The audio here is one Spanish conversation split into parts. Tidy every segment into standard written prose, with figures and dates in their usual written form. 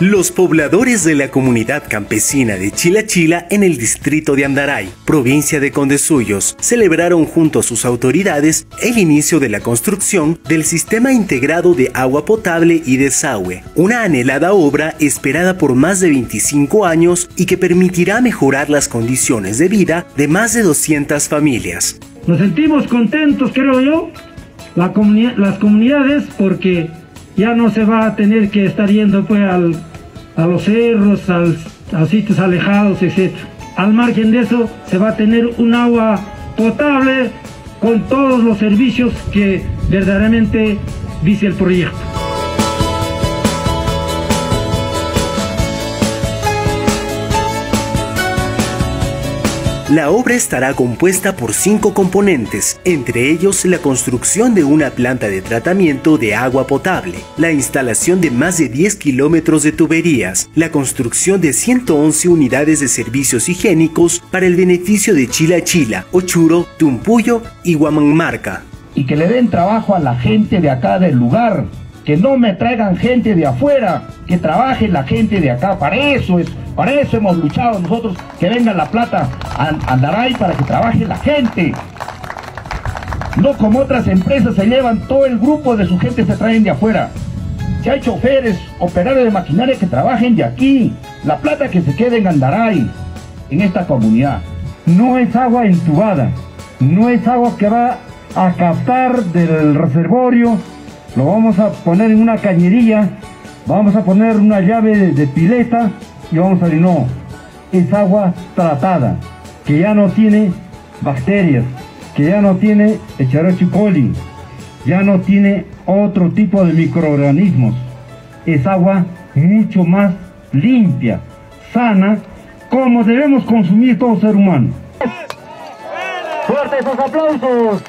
Los pobladores de la comunidad campesina de Chilachila en el distrito de Andaray, provincia de Condesuyos, celebraron junto a sus autoridades el inicio de la construcción del Sistema Integrado de Agua Potable y Desagüe, una anhelada obra esperada por más de 25 años y que permitirá mejorar las condiciones de vida de más de 200 familias. Nos sentimos contentos, creo yo, las comunidades, porque ya no se va a tener que estar yendo pues a los cerros, a sitios alejados, etc. Al margen de eso, se va a tener un agua potable con todos los servicios que verdaderamente dice el proyecto. La obra estará compuesta por 5 componentes, entre ellos la construcción de una planta de tratamiento de agua potable, la instalación de más de 10 kilómetros de tuberías, la construcción de 111 unidades de servicios higiénicos para el beneficio de Chilachila, Ochuro, Tumpuyo y Huamangmarca. Y que le den trabajo a la gente de acá del lugar, que no me traigan gente de afuera, que trabaje la gente de acá. Para eso hemos luchado nosotros, que venga la plata a Andaray para que trabaje la gente. No como otras empresas se llevan todo el grupo de su gente, se traen de afuera. Si hay choferes, operarios de maquinaria que trabajen de aquí, la plata que se quede en Andaray, en esta comunidad. No es agua entubada, no es agua que va a captar del reservorio. Lo vamos a poner en una cañería, vamos a poner una llave de pileta y vamos a decir, no, es agua tratada, que ya no tiene bacterias, que ya no tiene Escherichia coli, ya no tiene otro tipo de microorganismos. Es agua mucho más limpia, sana, como debemos consumir todo ser humano. ¡Fuertes esos aplausos!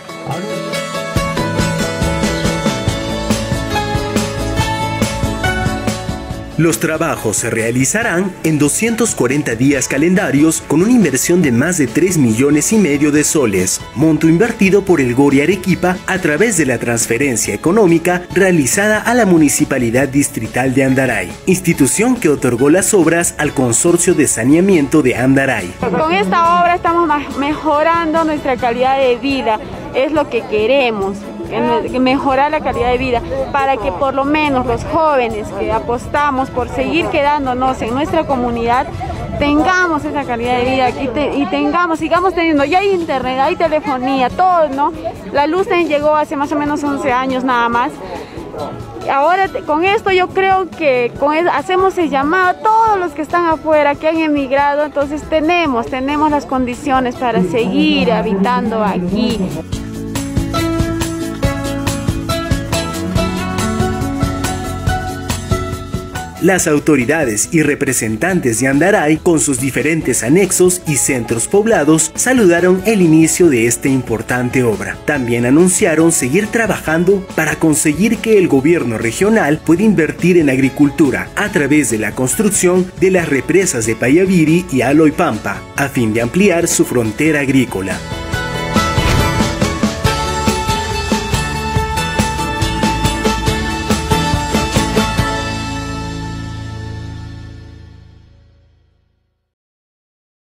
Los trabajos se realizarán en 240 días calendarios con una inversión de más de 3,5 millones de soles, monto invertido por el GORI Arequipa a través de la transferencia económica realizada a la Municipalidad Distrital de Andaray, institución que otorgó las obras al Consorcio de Saneamiento de Andaray. Con esta obra estamos mejorando nuestra calidad de vida, es lo que queremos. Mejorar la calidad de vida para que por lo menos los jóvenes que apostamos por seguir quedándonos en nuestra comunidad tengamos esa calidad de vida aquí y sigamos teniendo, ya hay internet, hay telefonía, todo, ¿no? La luz llegó hace más o menos 11 años nada más. Ahora con esto yo creo que hacemos el llamado a todos los que están afuera, que han emigrado, entonces tenemos las condiciones para seguir habitando aquí. Las autoridades y representantes de Andaray, con sus diferentes anexos y centros poblados, saludaron el inicio de esta importante obra. También anunciaron seguir trabajando para conseguir que el gobierno regional pueda invertir en agricultura a través de la construcción de las represas de Payaviri y Aloypampa, a fin de ampliar su frontera agrícola.